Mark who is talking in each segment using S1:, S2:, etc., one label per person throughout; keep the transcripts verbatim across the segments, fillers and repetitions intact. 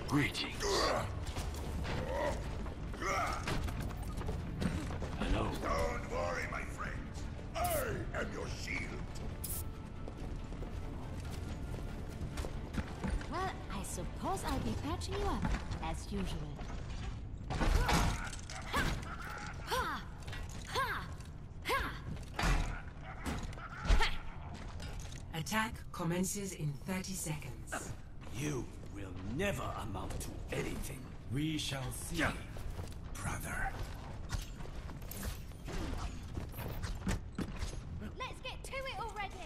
S1: Greetings. Hello.
S2: Don't worry, my friends. I am your shield.
S3: Well, I suppose I'll be patching you up, as usual.
S4: Attack commences in thirty seconds.
S1: You will never amount to anything.
S2: We shall see, brother.
S3: Let's get to it already!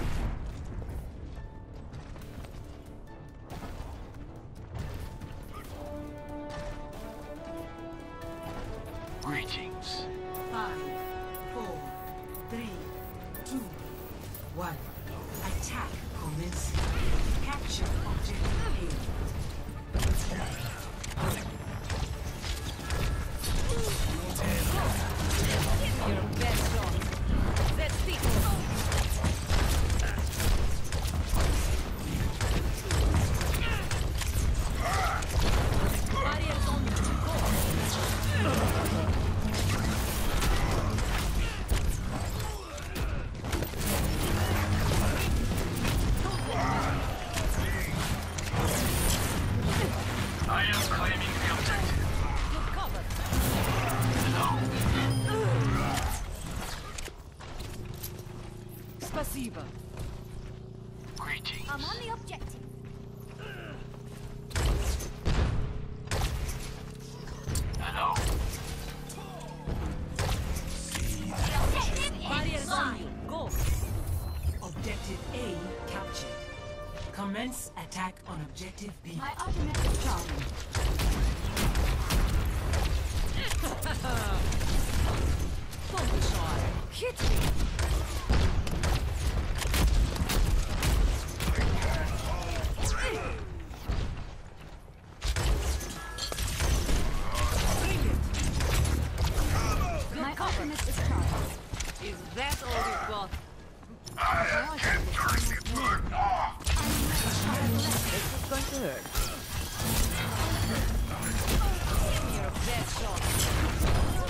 S1: Greetings.
S4: Five, four, three, two, one. Attack commencing. Capture objective
S5: Your best shot. Let's see. Barriers on the
S1: I am claiming the objective.
S5: You're covered. Spasiba.
S1: Greetings.
S3: I'm on the objective.
S1: Hello.
S5: Barriers on you. Go.
S4: Objective A captured. Commence attack on objective B.
S3: My ultimate is charging.
S5: Don't be shy. Hit me.
S3: My ultimate is charged.
S5: Is that all you've got?
S2: I can't turn it burn off.
S5: This is going to hurt. Give me your best shot.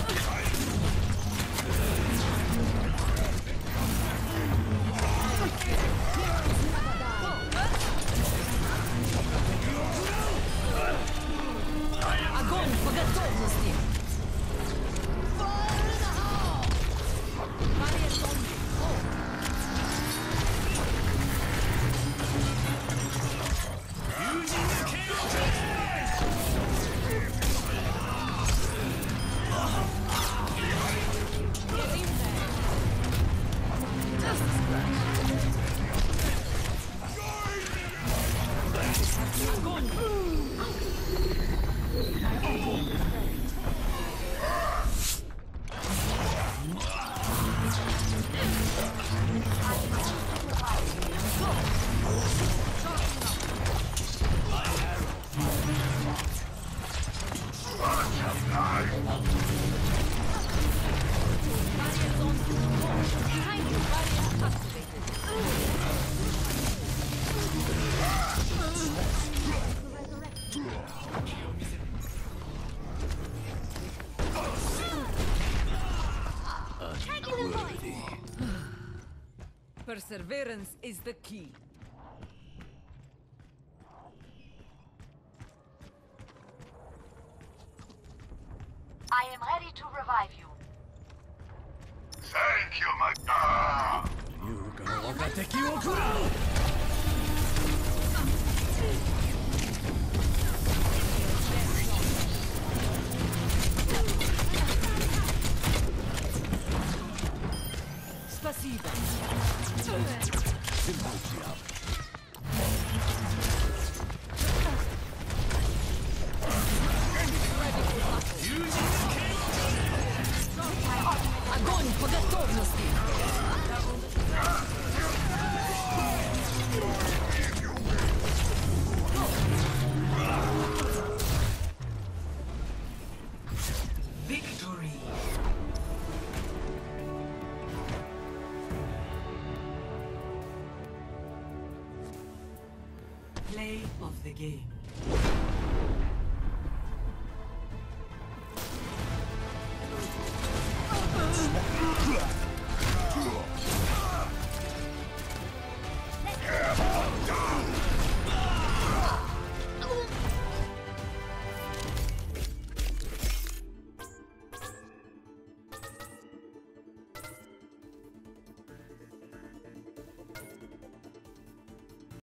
S5: Огонь по готовности! Barriers on you. Go. Get in there. Just a scratch. Огонь! Barriers on you. Go. Behind you. Barriers activated. Perseverance is the key.
S6: I am ready to revive you.
S2: Thank you, my... Ah!
S5: Спасибо. Огонь по готовности!
S4: Victory. Play of the game.